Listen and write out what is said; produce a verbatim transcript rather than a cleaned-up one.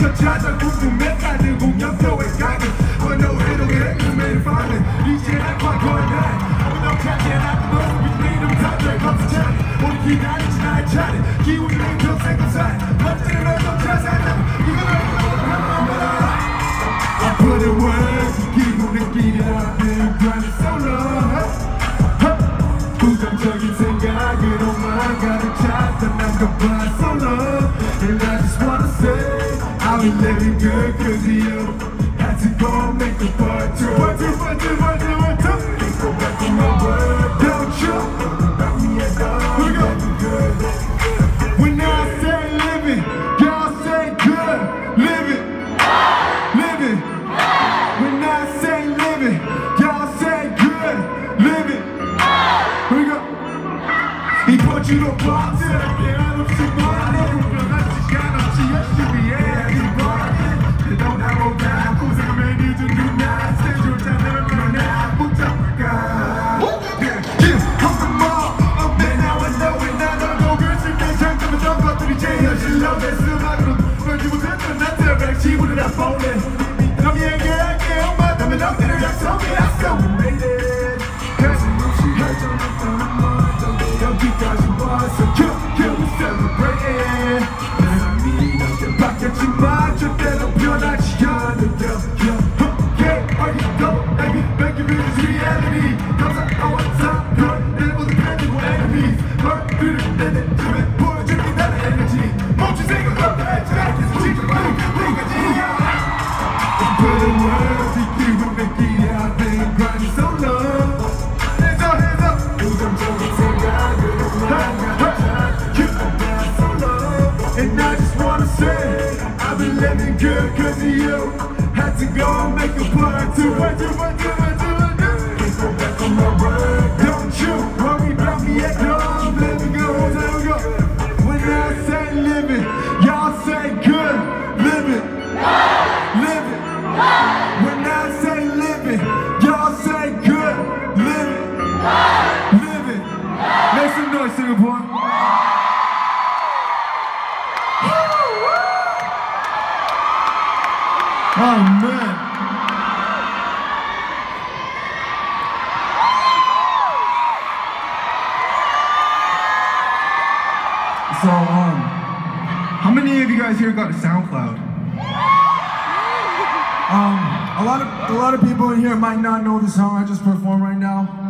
저 찾아 궁금해 가는 공연표에 가는 오늘 이동해 매일 밤에 이제 난 과거에 운동하지 않았던 모습이 네 이름 다들 검색해 우리 기다리지 나의 차례 기운이 평생 감사해 멋지는 널 찾아내 이걸 알고 I put in work 기분 느끼라는 grind so long 부정적인 생각으로만 가득 찼던 난 goodbye so long and I just wanna say I've been living good cause of you had to go and make a part two part two, part two, part two, part two can't go back on my word don't you about me at all here we go when I say living y'all say good living living when I say living y'all say good living here we go 이뻐지로 버텨 한없이 멀리 불편한 시간 없이 열심히 해 이번에 너 나보다 고생하면 이제 누나 스테이지로 잡으면 나 붙잡을까 Come from all up there now I know it 난 너도 글쓰게 장점했던 것들이 제 현실로 내 수박으로 멀지 못했던 나한테 백지부를 다 보내 너희에게 할게 엄마 다음에 너희를 약속해 약속 We made it 가슴없이 결정했던 말 여기까지 왔어 Kill, kill, we celebrating 사람이 너게 바뀌었지만 절대로 변하지 않을 겨 Okay, are you go, baby, make it real, it's reality 감사가 왔어, good, never depending on enemies 너희를 내내 집에 보여줄게 나의 에너지 멈춘 생각 없다 했지 않겠어 지켜봐도 끝까지야 Put in words, 이 기분 느끼게 I've been grinding so long Hands up, hands up 부정적인 And I just wanna say I've been living good cause of you had to go and make a part two, part two, part two, part two, part two can't go back on my word don't you worry about me at all I'm living good, there we go when I say living y'all say good living living when I say living y'all say good living living make some noise Singapore oh man. So um, how many of you guys here got a SoundCloud? Um, a lot of a lot of people in here might not know the song I just performed right now.